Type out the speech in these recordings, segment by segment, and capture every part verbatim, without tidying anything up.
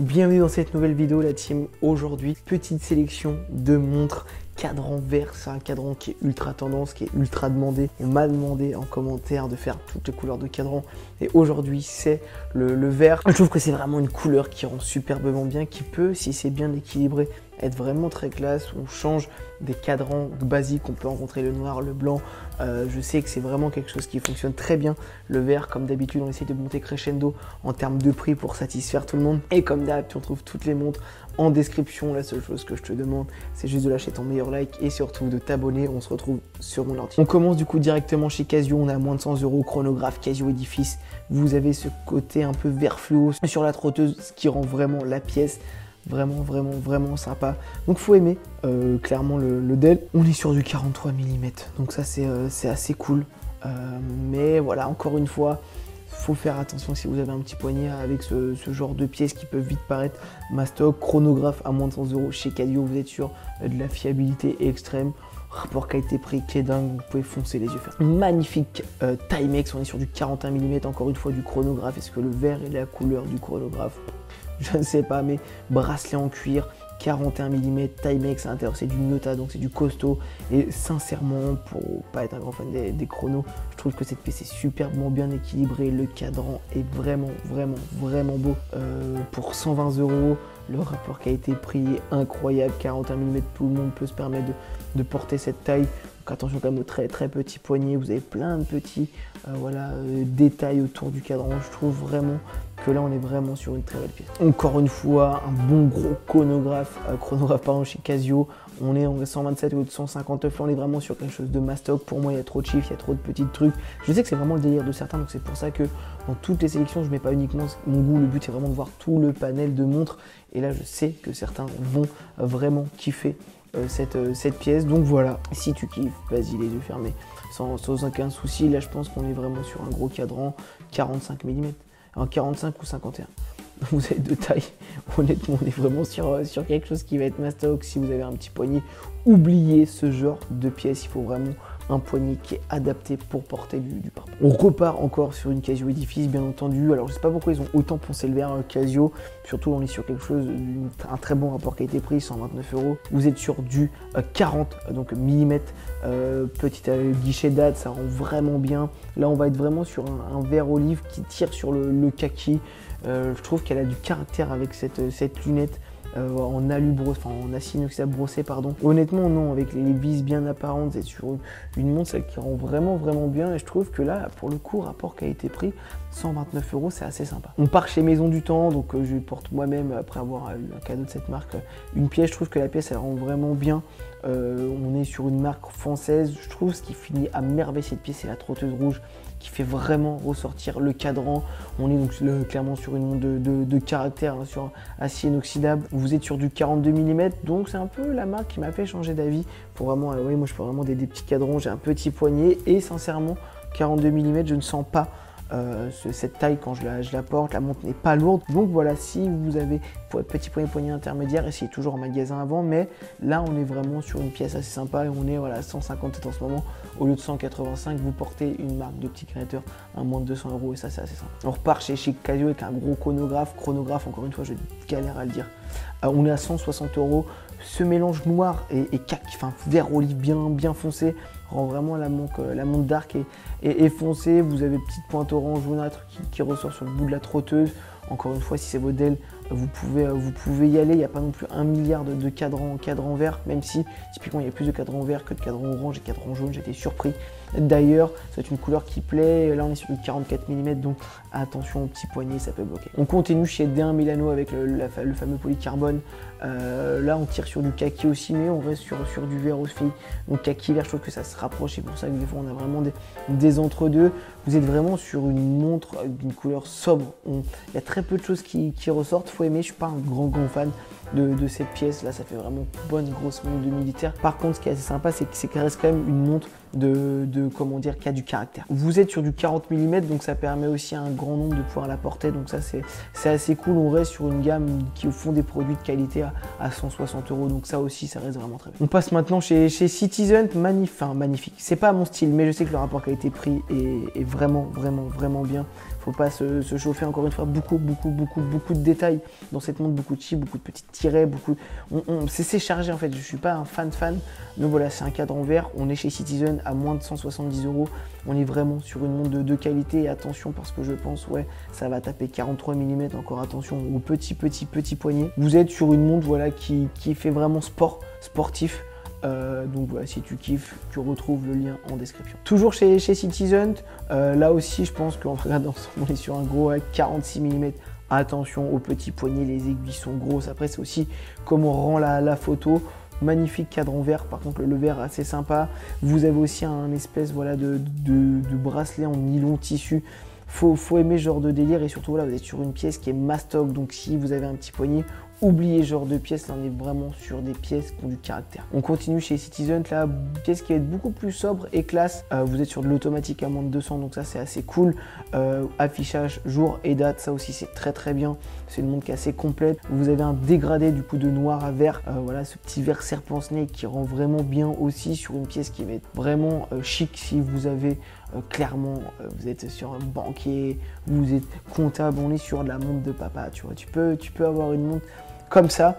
Bienvenue dans cette nouvelle vidéo la team. Aujourd'hui, petite sélection de montres cadran vert. C'est un cadran qui est ultra tendance, qui est ultra demandé. On m'a demandé en commentaire de faire toutes les couleurs de cadran et aujourd'hui c'est le, le vert. Je trouve que c'est vraiment une couleur qui rend superbement bien, qui peut, si c'est bien équilibré, être vraiment très classe. On change des cadrans basiques, on peut rencontrer le noir, le blanc. Euh, je sais que c'est vraiment quelque chose qui fonctionne très bien. Le vert, comme d'habitude, on essaie de monter crescendo en termes de prix pour satisfaire tout le monde. Et comme d'habitude, on trouve toutes les montres en description. La seule chose que je te demande, c'est juste de lâcher ton meilleur like et surtout de t'abonner. On se retrouve sur mon ordi. On commence du coup directement chez Casio. On a à moins de cent euros, chronographe Casio Edifice. Vous avez ce côté un peu vert fluo sur la trotteuse, ce qui rend vraiment la pièce vraiment vraiment vraiment sympa. Donc faut aimer euh, clairement le, le D E L. On est sur du quarante-trois millimètres, donc ça c'est euh, c'est assez cool. Euh, mais voilà, encore une fois, faut faire attention si vous avez un petit poignet avec ce, ce genre de pièces qui peuvent vite paraître mastoc. Chronographe à moins de cent euros chez Casio, vous êtes sur de la fiabilité extrême. Rapport qualité-prix qui est dingue, vous pouvez foncer les yeux fermés. Une magnifique euh, Timex, on est sur du quarante et un millimètres, encore une fois du chronographe. Est-ce que le vert est la couleur du chronographe? Je ne sais pas, mais bracelet en cuir, quarante et un millimètres, Timex à l'intérieur, c'est du Nota, donc c'est du costaud. Et sincèrement, pour pas être un grand fan des, des chronos, je trouve que cette pièce est superbement bien équilibrée. Le cadran est vraiment, vraiment, vraiment beau. Euh, pour cent vingt euros, le rapport qualité-prix est incroyable, quarante et un millimètres, tout le monde peut se permettre de, de porter cette taille. Donc attention quand même aux très très petits poignets, vous avez plein de petits euh, voilà, euh, détails autour du cadran. Je trouve vraiment que là on est vraiment sur une très belle pièce. Encore une fois, un bon gros chronographe, euh, chronographe pardon, chez Casio. On est en cent vingt-sept ou cent cinquante-neuf, là on est vraiment sur quelque chose de mastoc. Pour moi il y a trop de chiffres, il y a trop de petits trucs. Je sais que c'est vraiment le délire de certains, donc c'est pour ça que dans toutes les sélections je mets pas uniquement mon goût. Le but c'est vraiment de voir tout le panel de montres. Et là je sais que certains vont vraiment kiffer Euh, cette, euh, cette pièce. Donc voilà, si tu kiffes, vas-y les yeux fermés, sans, sans aucun souci. Là je pense qu'on est vraiment sur un gros cadran, quarante-cinq millimètres, en quarante-cinq ou cinquante et un. Vous avez deux tailles, honnêtement on est vraiment sur, sur quelque chose qui va être mastoc. Si vous avez un petit poignet, oubliez ce genre de pièce, il faut vraiment un poignet qui est adapté pour porter du, du parpaing. On repart encore sur une Casio Edifice, bien entendu. Alors je sais pas pourquoi ils ont autant poncé le vert Casio, surtout on est sur quelque chose, un très bon rapport qualité-prix, cent vingt-neuf euros. Vous êtes sur du quarante donc millimètres, euh, petit euh, guichet date, ça rend vraiment bien. Là on va être vraiment sur un, un vert olive qui tire sur le, le kaki. Euh, je trouve qu'elle a du caractère avec cette, cette lunette. Euh, en alu brossé, enfin en acier inoxydable brossé, pardon. Honnêtement, non, avec les vis bien apparentes, c'est sur une, une montre celle qui rend vraiment, vraiment bien. Et je trouve que là, pour le coup, rapport qualité-prix, cent vingt-neuf euros, c'est assez sympa. On part chez Maison du Temps, donc euh, je porte moi-même, après avoir eu un cadeau de cette marque, une pièce. Je trouve que la pièce, elle rend vraiment bien. Euh, on est sur une marque française. Je trouve ce qui finit à merveille cette pièce, c'est la trotteuse rouge, qui fait vraiment ressortir le cadran. On est donc le, clairement sur une montre de, de, de caractère, hein, sur acier inoxydable. Vous êtes sur du quarante-deux millimètres, donc c'est un peu la marque qui m'a fait changer d'avis. Pour vraiment, euh, oui, moi je fais vraiment des, des petits cadrans, j'ai un petit poignet et sincèrement, quarante-deux millimètres, je ne sens pas euh, ce, cette taille quand je la, je la porte. La montre n'est pas lourde, donc voilà, si vous avez pour être petit poignet, poignet intermédiaire, essayez toujours en magasin avant, mais là on est vraiment sur une pièce assez sympa et on est voilà, cent cinquante-sept en ce moment. Au lieu de cent quatre-vingt-cinq, vous portez une marque de petit créateur à moins de deux cents euros et ça c'est assez simple. On repart chez, chez Casio avec un gros chronographe. Chronographe, encore une fois, je galère à le dire. Euh, on est à cent soixante euros. Ce mélange noir et, et cac, enfin vert olive bien, bien foncé rend vraiment la montre, la montre dark et, et, et foncée. Vous avez petite pointe orange jaunâtre qui, qui ressort sur le bout de la trotteuse. Encore une fois, si c'est votre D E L, vous pouvez, vous pouvez y aller. Il n'y a pas non plus un milliard de, de cadrans, cadrans verts, même si typiquement il y a plus de cadrans verts que de cadrans orange et cadrans jaunes. J'étais surpris. D'ailleurs, c'est une couleur qui plaît. Là, on est sur du quarante-quatre millimètres, donc attention au petit poignet, ça peut bloquer. On continue chez D un Milano avec le, la, le fameux polycarbone. Euh, là, on tire sur du kaki aussi, mais on reste sur, sur du vert aussi. Donc kaki vert, je trouve que ça se rapproche. C'est pour ça que des fois, on a vraiment des, des entre-deux. Vous êtes vraiment sur une montre d'une couleur sobre. On, il y a très peu de choses qui, qui ressortent. Faut aimer. Je suis pas un grand grand fan de, de cette pièce. Là, ça fait vraiment bonne grosse montre de militaire. Par contre, ce qui est assez sympa, c'est que ça reste quand même une montre de, de comment dire, qui a du caractère. Vous êtes sur du quarante millimètres, donc ça permet aussi à un grand nombre de pouvoir la porter. Donc ça, c'est assez cool. On reste sur une gamme qui font des produits de qualité à, à cent soixante euros. Donc ça aussi, ça reste vraiment très bien. On passe maintenant chez, chez Citizen. Magnifique, enfin magnifique. C'est pas mon style, mais je sais que le rapport qualité-prix est, est vraiment, vraiment, vraiment bien. faut pas se, se chauffer. Encore une fois, beaucoup, beaucoup, beaucoup, beaucoup de détails dans cette montre, beaucoup de chips, beaucoup de petits tirets, beaucoup. On, on, c'est chargé en fait. Je suis pas un fan fan, mais voilà, c'est un cadran vert. On est chez Citizen à moins de cent soixante-dix euros. On est vraiment sur une montre de, de qualité. Et attention parce que je pense, ouais, ça va taper quarante-trois millimètres. Encore attention au petit, petit, petit poignet. Vous êtes sur une montre, voilà, qui, qui fait vraiment sport, sportif. Euh, donc voilà, si tu kiffes, tu retrouves le lien en description. Toujours chez, chez Citizen, euh, là aussi je pense qu'en regardant, on est sur un gros à quarante-six millimètres. Attention aux petits poignets, les aiguilles sont grosses. Après c'est aussi comment on rend la, la photo. Magnifique cadran vert, par contre le vert assez sympa. Vous avez aussi un espèce voilà, de, de, de bracelet en nylon tissu. Faut, faut aimer ce genre de délire et surtout voilà, vous êtes sur une pièce qui est mastoc, donc si vous avez un petit poignet, oubliez ce genre de pièces, là on est vraiment sur des pièces qui ont du caractère. On continue chez Citizen, là, pièce qui va être beaucoup plus sobre et classe. Euh, vous êtes sur de l'automatique à moins de deux cents, donc ça c'est assez cool. Euh, affichage, jour et date, ça aussi c'est très très bien. C'est une montre qui est assez complète. Vous avez un dégradé du coup de noir à vert. Euh, voilà, ce petit vert serpent snake qui rend vraiment bien aussi sur une pièce qui va être vraiment euh, chic si vous avez euh, clairement, euh, vous êtes sur un banquier, vous êtes comptable, on est sur de la montre de papa, tu vois. Tu peux, tu peux avoir une montre comme ça,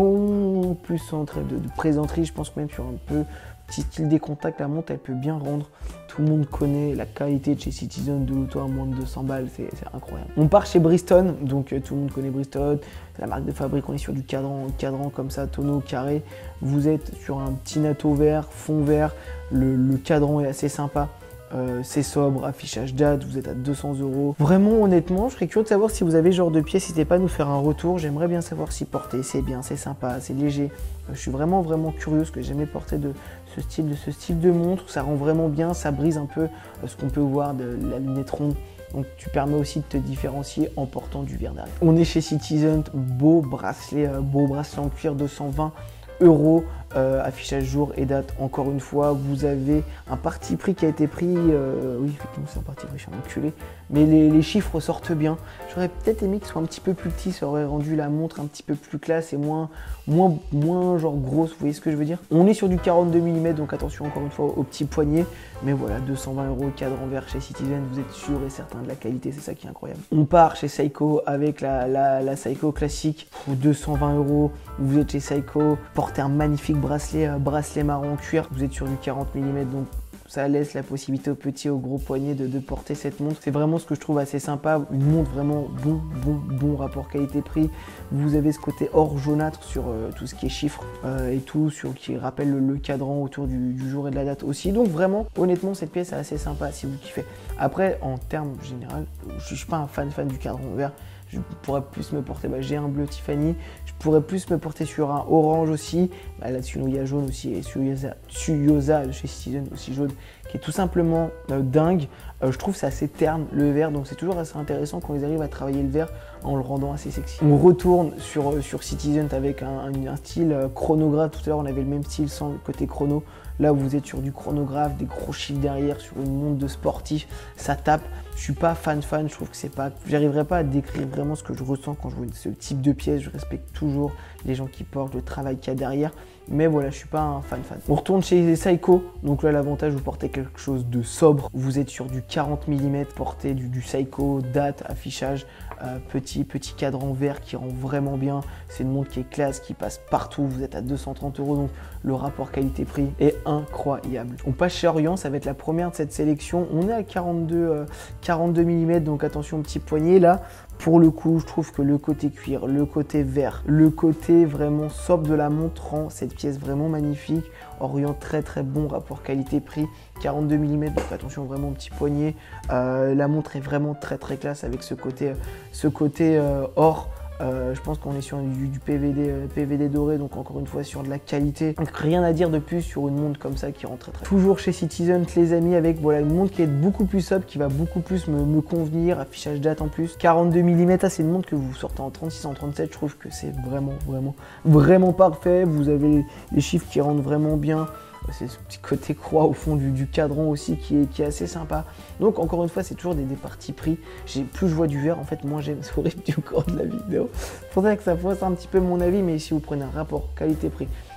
non plus en trait de, de présenterie, je pense que même sur un peu petit style des contacts, la montre elle peut bien rendre. Tout le monde connaît la qualité de chez Citizen, de l'auto à moins de deux cents balles, c'est incroyable. On part chez Bridgestone, donc euh, tout le monde connaît Bridgestone, c'est la marque de fabrique, on est sur du cadran, cadran comme ça, tonneau carré. Vous êtes sur un petit natto vert, fond vert, le, le cadran est assez sympa. Euh, c'est sobre, affichage date, vous êtes à deux cents euros. Vraiment, honnêtement, je serais curieux de savoir si vous avez ce genre de pièces. N'hésitez pas à nous faire un retour. J'aimerais bien savoir si porter, c'est bien, c'est sympa, c'est léger. Euh, je suis vraiment, vraiment curieux parce que j'ai jamais porté de ce style, de ce style de montre. Ça rend vraiment bien, ça brise un peu euh, ce qu'on peut voir de la lunette ronde. Donc tu permets aussi de te différencier en portant du verre derrière. On est chez Citizen, beau bracelet, euh, beau bracelet en cuir deux cent vingt euros. Euh, affichage jour et date, encore une fois, vous avez un parti pris qui a été pris, euh, oui effectivement c'est un parti pris, je suis un enculé, mais les, les chiffres sortent bien. J'aurais peut-être aimé qu'ils soient un petit peu plus petits, ça aurait rendu la montre un petit peu plus classe et moins, moins, moins genre grosse, vous voyez ce que je veux dire. On est sur du quarante-deux millimètres, donc attention encore une fois au petit poignet, mais voilà, deux cent vingt euros, cadran vert chez Citizen, vous êtes sûr et certain de la qualité, c'est ça qui est incroyable. On part chez Seiko avec la, la, la Seiko classique pour deux cent vingt euros, vous êtes chez Seiko, portez un magnifique bracelet, euh, bracelet marron cuir, vous êtes sur du quarante millimètres, donc ça laisse la possibilité aux petits, aux gros poignets de, de porter cette montre. C'est vraiment ce que je trouve assez sympa, une montre vraiment bon, bon, bon rapport qualité-prix. Vous avez ce côté or jaunâtre sur euh, tout ce qui est chiffres euh, et tout, sur qui rappelle le, le cadran autour du, du jour et de la date aussi. Donc vraiment, honnêtement, cette pièce est assez sympa si vous kiffez. Après, en termes général, je ne suis pas un fan fan du cadran vert. Je pourrais plus me porter, bah, j'ai un bleu Tiffany, je pourrais plus me porter sur un orange aussi, bah, là-dessus il y a jaune aussi, et Tsuyosa, Tsuyosa de chez Citizen aussi jaune, qui est tout simplement euh, dingue. Euh, je trouve c'est assez terne le vert, donc c'est toujours assez intéressant quand ils arrivent à travailler le vert en le rendant assez sexy. On retourne sur, sur Citizen avec un, un, un style euh, chronographe. Tout à l'heure on avait le même style sans le côté chrono. Là vous êtes sur du chronographe, des gros chiffres derrière, sur une montre de sportif, ça tape. Je suis pas fan fan, je trouve que c'est pas, j'arriverai pas à décrire vraiment ce que je ressens quand je vois ce type de pièce. Je respecte toujours les gens qui portent, le travail qu'il y a derrière, mais voilà, je suis pas un fan fan. On retourne chez Seiko, donc là l'avantage, vous portez quelque chose de sobre, vous êtes sur du quarante millimètres, portez du, du Seiko, date, affichage, euh, petit petit cadran vert qui rend vraiment bien. C'est une montre qui est classe, qui passe partout. Vous êtes à deux cent trente euros, donc le rapport qualité-prix est incroyable. On passe chez Orient, ça va être la première de cette sélection. On est à quarante-deux millimètres, donc attention petit poignet là. Pour le coup, je trouve que le côté cuir, le côté vert, le côté vraiment sobre de la montre rend cette pièce vraiment magnifique. Orient, très très bon rapport qualité-prix, quarante-deux millimètres, donc attention vraiment petit poignet. Euh, la montre est vraiment très très classe avec ce côté, ce côté euh, or. Euh, je pense qu'on est sur du, du P V D, euh, P V D doré, donc encore une fois sur de la qualité. Donc rien à dire de plus sur une montre comme ça qui rend très très. Toujours chez Citizen les amis, avec voilà une montre qui est beaucoup plus sobre, qui va beaucoup plus me, me convenir, affichage date en plus. quarante-deux millimètres, c'est une montre que vous sortez en trente-six, en trente-sept, je trouve que c'est vraiment vraiment vraiment parfait. Vous avez les chiffres qui rendent vraiment bien. C'est ce petit côté croix au fond du, du cadran aussi qui est, qui est assez sympa. Donc encore une fois, c'est toujours des, des parties pris. Plus je vois du vert, en fait, moins j'aime. C'est horrible du corps de la vidéo. Faudrait que ça fasse un petit peu mon avis, mais si vous prenez un rapport qualité-prix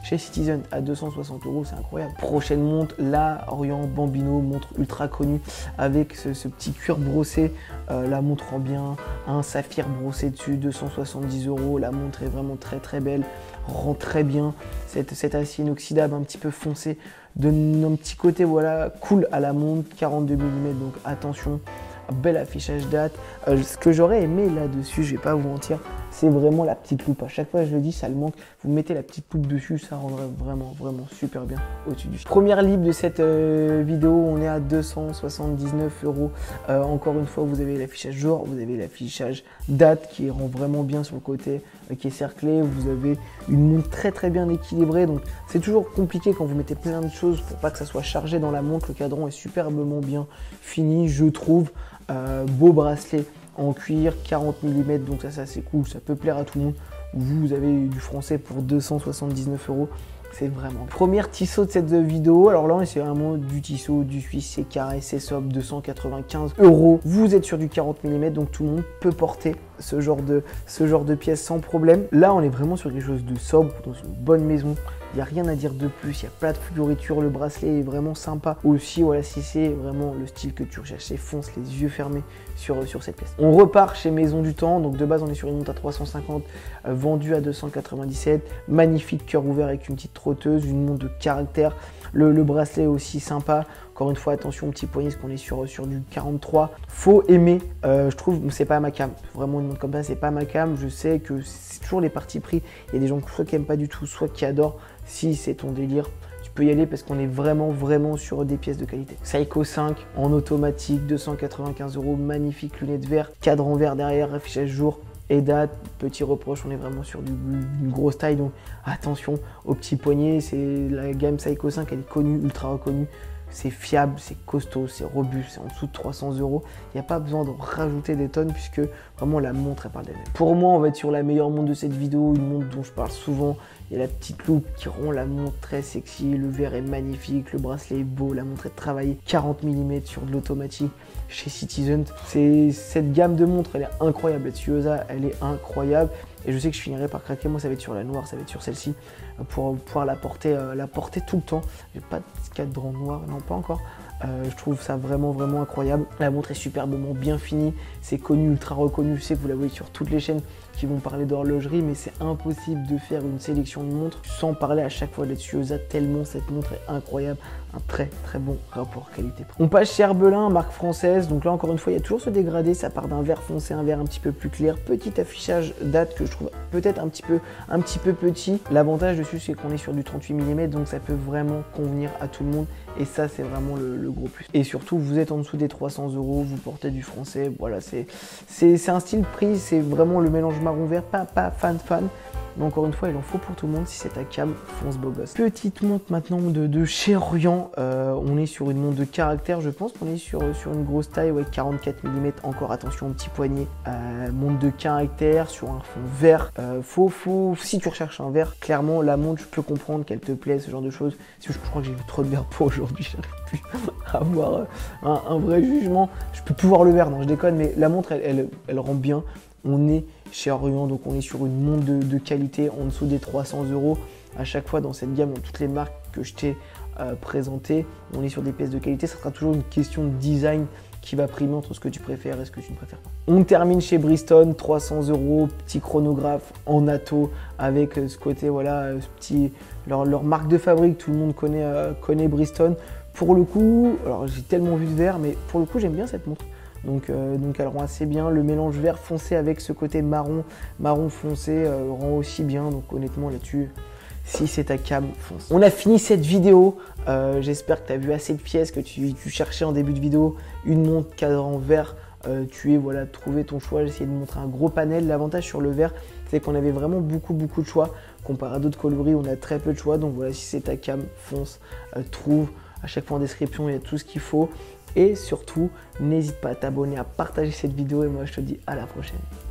chez Citizen à deux cent soixante euros, c'est incroyable. Prochaine montre, la Orient Bambino, montre ultra connue avec ce, ce petit cuir brossé. Euh, la montre rend bien, un saphir brossé dessus, deux cent soixante-dix euros. La montre est vraiment très très belle, rend très bien. Cette, cet acier inoxydable un petit peu foncé donne un petit côté voilà cool à la montre, quarante-deux millimètres, donc attention. Bel affichage date. Euh, ce que j'aurais aimé là-dessus, je vais pas vous mentir, c'est vraiment la petite loupe. À chaque fois, je le dis, ça le manque. Vous mettez la petite loupe dessus, ça rendrait vraiment, vraiment super bien au-dessus du. Première libre de cette euh, vidéo, on est à deux cent soixante-dix-neuf euros. Euh, encore une fois, vous avez l'affichage jour, vous avez l'affichage date qui rend vraiment bien sur le côté, euh, qui est cerclé. Vous avez une montre très très bien équilibrée. Donc, c'est toujours compliqué quand vous mettez plein de choses pour pas que ça soit chargé dans la montre. Le cadran est superbement bien fini, je trouve. Euh, beau bracelet en cuir, quarante millimètres, donc ça, ça c'est cool, ça peut plaire à tout le monde. Vous avez du français pour deux cent soixante-dix-neuf euros, c'est vraiment. Première tissot de cette vidéo, alors là c'est vraiment du tissot, du suisse, c'est carré, c'est sobre, deux cent quatre-vingt-quinze euros. Vous êtes sur du quarante millimètres, donc tout le monde peut porter ce genre de, ce genre de pièces sans problème. Là on est vraiment sur quelque chose de sobre, dans une bonne maison. Il n'y a rien à dire de plus, il n'y a pas de fioritures, le bracelet est vraiment sympa. Aussi, voilà, si c'est vraiment le style que tu recherches, c'est fonce, les yeux fermés sur, sur cette pièce. On repart chez Maison du Temps, donc de base on est sur une montre à trois cent cinquante, euh, vendue à deux cent quatre-vingt-dix-sept. Magnifique cœur ouvert avec une petite trotteuse, une montre de caractère. Le, le bracelet est aussi sympa. Encore une fois, attention au petit poignet, parce qu'on est sur, sur du quarante-trois. Faut aimer, euh, je trouve, c'est pas ma cam. Vraiment une montre comme ça, c'est pas ma cam. Je sais que c'est toujours les parties pris. Il y a des gens soit qui aiment pas du tout, soit qui adorent. Si c'est ton délire, tu peux y aller parce qu'on est vraiment, vraiment sur des pièces de qualité. Seiko cinq en automatique, deux cent quatre-vingt-quinze euros, magnifique lunettes vertes, cadran vert derrière, affichage jour et date. Petit reproche, on est vraiment sur du, une grosse taille, donc attention au petit poignet. C'est la gamme Seiko cinq, elle est connue, ultra reconnue. C'est fiable, c'est costaud, c'est robuste, c'est en dessous de trois cents euros. Il n'y a pas besoin de rajouter des tonnes puisque vraiment la montre elle parle d'elle-même. Pour moi, on va être sur la meilleure montre de cette vidéo, une montre dont je parle souvent. Il y a la petite loupe qui rend la montre très sexy, le verre est magnifique, le bracelet est beau, la montre est travaillée, quarante millimètres sur de l'automatique chez Citizen. C'est cette gamme de montres, elle est incroyable, la Tuosa, elle est incroyable. Et je sais que je finirai par craquer, moi ça va être sur la noire, ça va être sur celle-ci, pour pouvoir la porter, euh, la porter tout le temps. J'ai pas de cadran noir, non pas encore. Euh, je trouve ça vraiment vraiment incroyable. La montre est superbement bien finie, c'est connu, ultra reconnu. Je sais que vous la voyez sur toutes les chaînes qui vont parler d'horlogerie, mais c'est impossible de faire une sélection de montres sans parler à chaque fois de la Tuosa, tellement cette montre est incroyable. Un très très bon rapport qualité-prix. On passe chez Herbelin, marque française. Donc là encore une fois, il y a toujours ce dégradé, ça part d'un vert foncé, un vert un petit peu plus clair. Petit affichage date que je trouve peut-être un petit peu un petit peu petit. L'avantage dessus, c'est qu'on est sur du trente-huit millimètres, donc ça peut vraiment convenir à tout le monde. Et ça, c'est vraiment le, le gros plus. Et surtout, vous êtes en dessous des trois cents euros, vous portez du français. Voilà, c'est c'est un style prix, c'est vraiment le mélange marron-vert, pas, pas fan fan. Mais encore une fois, il en faut pour tout le monde. Si c'est ta cam, fonce beau gosse. Petite montre maintenant de, de chez Orient. Euh, on est sur une montre de caractère. Je pense qu'on est sur, sur une grosse taille, ouais, quarante-quatre millimètres. Encore attention au petit poignet. Euh, montre de caractère sur un fond vert. Euh, faut, faut, si tu recherches un vert, clairement, la montre, je peux comprendre qu'elle te plaît, ce genre de choses. Je, je crois que j'ai vu trop de vert pour aujourd'hui. J'arrive plus à avoir un, un vrai jugement. Je peux plus voir le vert, non, je déconne, mais la montre, elle, elle, elle rend bien. On est chez Orient, donc on est sur une montre de, de qualité en dessous des trois cents euros. À chaque fois dans cette gamme, dans toutes les marques que je t'ai euh, présentées, on est sur des pièces de qualité. Ça sera toujours une question de design qui va primer entre ce que tu préfères et ce que tu ne préfères pas. On termine chez Bridgestone, trois cents euros, petit chronographe en atto avec ce côté, voilà, ce petit, leur, leur marque de fabrique, tout le monde connaît, euh, connaît Bridgestone. Pour le coup, alors j'ai tellement vu de vert, mais pour le coup j'aime bien cette montre. Donc, euh, donc elle rend assez bien. Le mélange vert foncé avec ce côté marron, marron foncé euh, rend aussi bien. Donc honnêtement là-dessus, si c'est ta cam, fonce. On a fini cette vidéo. Euh, J'espère que tu as vu assez de pièces, que tu, tu cherchais en début de vidéo une montre cadran vert. Euh, tu es voilà, trouvé ton choix. J'ai essayé de montrer un gros panel. L'avantage sur le vert, c'est qu'on avait vraiment beaucoup beaucoup de choix. Comparé à d'autres coloris, on a très peu de choix. Donc voilà, si c'est ta cam, fonce, euh, trouve. À chaque fois en description, il y a tout ce qu'il faut. Et surtout, n'hésite pas à t'abonner, à partager cette vidéo et moi je te dis à la prochaine.